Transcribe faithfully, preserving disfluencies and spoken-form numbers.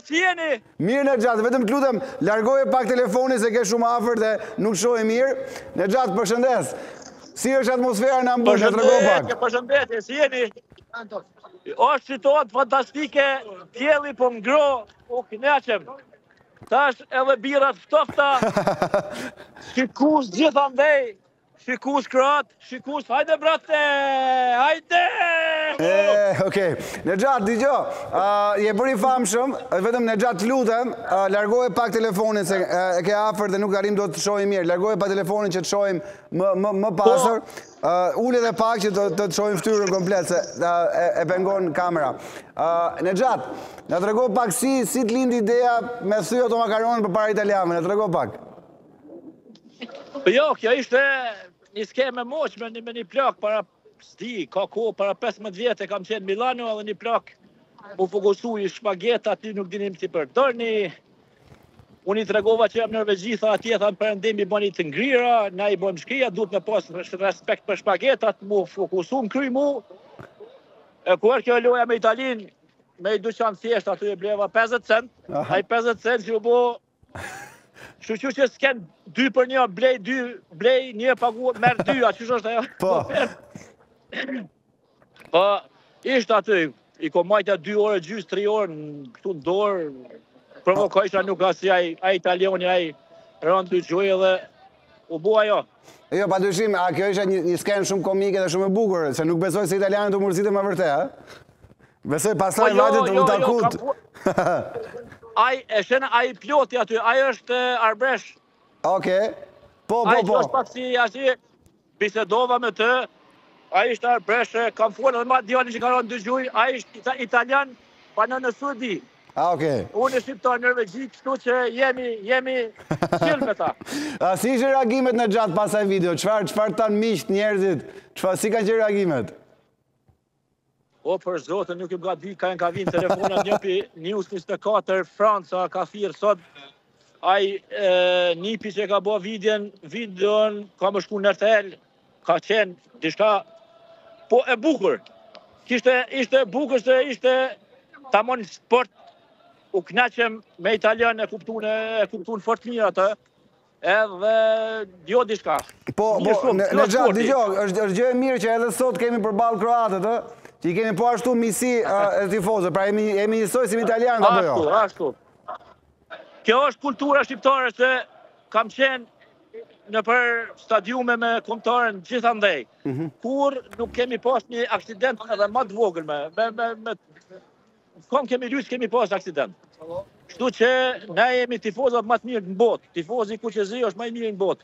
si jeni? Mirë në gjatë, vetëm të lutem, largoje pak telefoni se ke shumë afër dhe nuk shohë mirë. Në gjatë, përshëndes. Si është atmosfera në Hamburg, në trego pak? Përshëndetje, si jeni? Është situatë fantastike, pjelli po ngro, u kënaqem. Tash edhe birat ftofta, shikus gjithandej, shikus kroat, shikus, hajde brate, hajde! Okej, në gjatë, digjo, je bëri famshëm, vetëm në gjatë lutem, largoje pak telefonin, se e ke afër dhe nuk arrim do të shohim mirë, largoje pak telefonin që të shohim më pasër, ule dhe pak që të të shohim ftyrën komplet, se e pengon kamera. Në gjatë, në të rego pak si të lindi ideja me thy ato makaronin për para italianëve, në të rego pak. Jo, kjo ishte një skeme moq me një plak para Sti, ka ko, para pesëmbëdhjetë vjetë kam qenë Milano edhe një plak mu fokusu i shpageta, aty nuk dinim si përdorni. Unë i tregova që jam Norvegji, tha atje, tha në përëndim i bëni të ngrira, na i bëjmë shkrija, duhet me pas respekt për shpagetat, mu fokusu në kry mu. E kuar kjo loja me Italin, me i duqan thjesht, aty e bleva pesëdhjetë cent, a i pesëdhjetë cent që u bo... Shuqu që s'ken dy për një, blej dy, blej një pagu, merë dy, a qështë është ajo? Po. Po, ishtë aty, i ko majtja dy orë, gjysë, tri orë, këtu në dorë, provokojshra nuk asë a italioni, a i rëndë të gjuj edhe u bua jo. Jo, pa dyshim, a kjo isha një skenë shumë komike dhe shumë e bukur, se nuk besoj se italianët u mërësitë më vërte, a? Besoj pasaj vajtë të takut. Aj, e shena, aj ploti aty, aj është arbresh. Oke, po, po, po. Aj që është pak si, ashti, bisedova me të, aj ishte arbresh, kam folë, dhe ma djani që ka rënë dëgjuj, aj ishte italian, pa në në Sudi. A, oke. Unë e shqiptar Norvegji, kështu që jemi, jemi qilë me ta. A, si ishe reagimet në gjatë pasaj video? Qfar, qfar tanë miqt njerëzit? Qfar, si ka që reagimet? O, për zotë, nuk im ka di, ka në ka vinë telefonat njëpi News njëzet e katër, Franca, ka thirë sot. Aj, nipi që ka bo videon, videon, ka më shku në R T L, ka qenë, dishka, po e bukur. Kishte, ishte bukur, se ishte, ta mon sport, u knaqem me italian e kuptun, e kuptun fort mirë atë, edhe, jo dishka. Po, po, në gjatë, digjo, është gjë e mirë që edhe sot kemi përballë kroatët, ë? Që i kemi po ashtu misi e tifozë, pra jemi njësoj si italianë, apo jo? Ashtu, ashtu. Kjo është kultura shqiptare, se kam qenë në për stadiume me kombëtarën gjithandej, kur nuk kemi pas një aksident edhe ma të vogël me, me, kom kemi lujtë kemi pas aksident. Kështu që ne jemi tifozat ma të mirë në botë, tifozi Kuqezi është ma i mirë në botë.